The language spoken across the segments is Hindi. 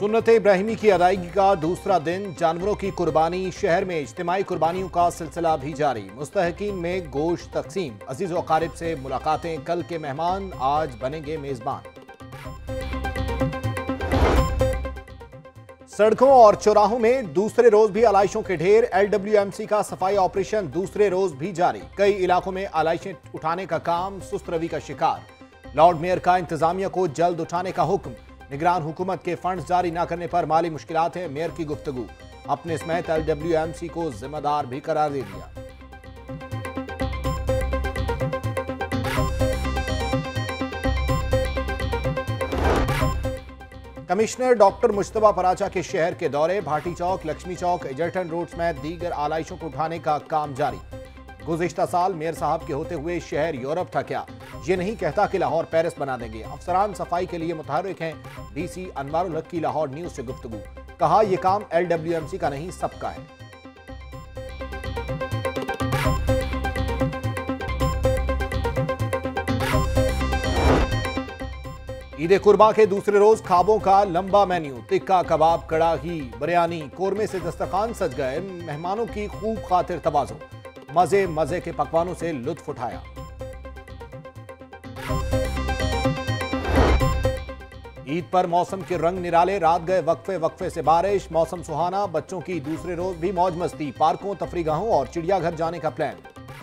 सुन्नत इब्राहिमी की अदायगी का दूसरा दिन, जानवरों की कुर्बानी। शहर में इज्तिमाई कुर्बानियों का सिलसिला भी जारी। मुस्तहकीन में गोश्त तकसीम, अजीज व अकारिब से मुलाकातें। कल के मेहमान आज बनेंगे मेजबान। सड़कों और चौराहों में दूसरे रोज भी आलाइशों के ढेर। LWMC का सफाई ऑपरेशन दूसरे रोज भी जारी। कई इलाकों में आलाइशें उठाने का काम सुस्त रवि का शिकार। लॉर्ड मेयर का इंतजामिया को जल्द उठाने का हुक्म। निगरान हुकूमत के फंड जारी न करने पर माली मुश्किलात है, मेयर की गुफ्तगू। अपने समेत LWMC को जिम्मेदार भी करार दे दिया। कमिश्नर डॉक्टर मुश्तबा पराचा के शहर के दौरे। भाटी चौक, लक्ष्मी चौक, एजरटन रोड समेत दीगर आलाइशों को उठाने का काम जारी। गुज़िश्ता साल मेयर साहब के होते हुए शहर यूरोप था क्या? ये नहीं कहता कि लाहौर पेरिस बना देंगे। अफसरान सफाई के लिए मुतहर्रिक हैं। DC अनवारुल हक की लाहौर न्यूज से गुफ्तगू। कहा यह काम LWMC का नहीं, सबका है। ईद कुर्बा के दूसरे रोज खाबों का लंबा मेन्यू। टिक्का, कबाब, कड़ाही, बिरयानी, कोरमे से दस्तरखान सज गए। मेहमानों की खूब खातिर तवाज़ो। मजे मजे के पकवानों से लुत्फ उठाया। ईद पर मौसम के रंग निराले। रात गए वक्फे वक्फे से बारिश। मौसम सुहाना। बच्चों की दूसरे रोज भी मौज मस्ती। पार्कों, तफरीगाहों और चिड़ियाघर जाने का प्लान।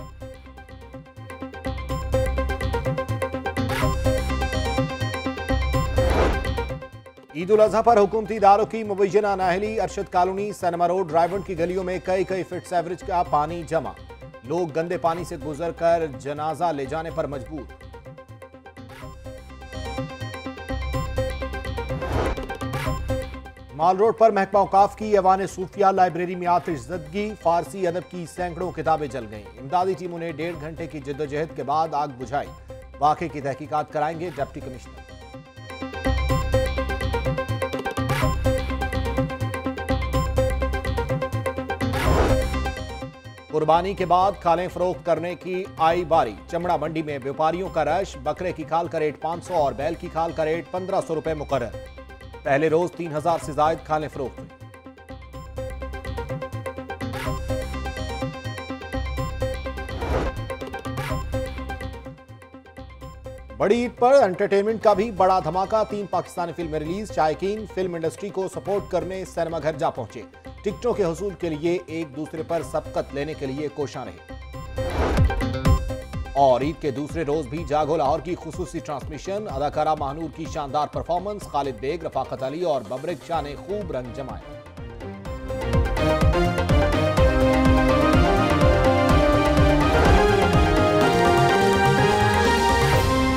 ईद उल अजहा पर हुकूमती इदारों की मुबैना नाहली। अरशद कॉलोनी, सनमा रोड, रायवंड की गलियों में कई फीट एवरेज का पानी जमा। लोग गंदे पानी से गुजर कर जनाजा ले जाने पर मजबूर। माल रोड पर महकमा औकाफ की ऐवान सूफिया लाइब्रेरी में आतिश ज़दगी। फारसी अदब की सैकड़ों किताबें जल गईं। इमदादी टीमों ने 1.5 घंटे की जिद्दोजहद के बाद आग बुझाई। वाक़े की तहकीकात कराएंगे डिप्टी कमिश्नर। कुर्बानी के बाद खालें फरोख्त करने की आई बारी। चमड़ा मंडी में व्यापारियों का रश। बकरे की खाल का रेट 500 और बैल की खाल का रेट 1500 रुपए मुकर्रर। पहले रोज 3000 से जायद खालें फरोख्त हुई। बड़ी ईद पर एंटरटेनमेंट का भी बड़ा धमाका। 3 पाकिस्तानी फिल्में रिलीज। शायकीन फिल्म इंडस्ट्री को सपोर्ट करने सिनेमा घर जा पहुंचे। टिकटों के हुसूल के लिए एक दूसरे पर सबकत लेने के लिए कोशां रहे। और ईद के दूसरे रोज भी जागो लाहौर की खुसूसी ट्रांसमिशन। अदाकारा महानूर की शानदार परफॉर्मेंस। खालिद बेग, रफाकत अली और बबरिक शाह ने खूब रंग जमाए।